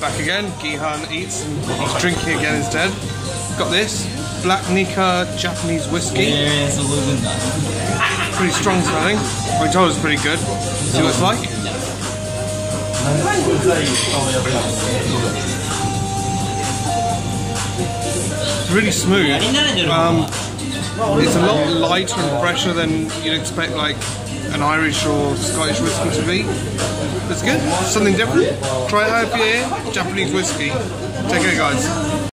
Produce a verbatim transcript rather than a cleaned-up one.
Back again, Gehan eats and he's drinking again instead. Got this, Black Nika Japanese whiskey. Pretty strong smelling. We told us pretty good. See what it's like? It's really smooth. Um, it's a lot lighter and fresher than you'd expect like an Irish or Scottish whiskey to be. It's good. Something different. Try it out if you're here. Japanese whiskey. Take care, guys.